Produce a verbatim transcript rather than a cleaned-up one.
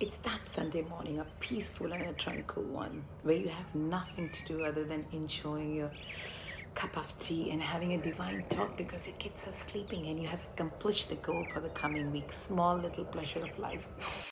It's that Sunday morning, a peaceful and a tranquil one, where you have nothing to do other than enjoying your cup of tea and having a divine talk because your kids are sleeping and you have accomplished the goal for the coming week. Small little pleasure of life.